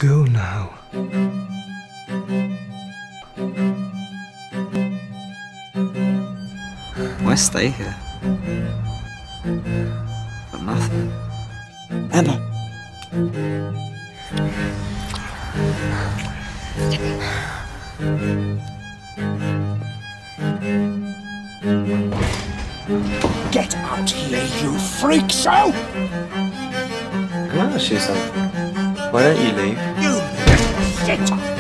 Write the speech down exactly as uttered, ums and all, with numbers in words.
go now. Why stay here? For nothing. Emma! Get out here, you freak show! Can I ask you something? Why don't you leave? You little shit!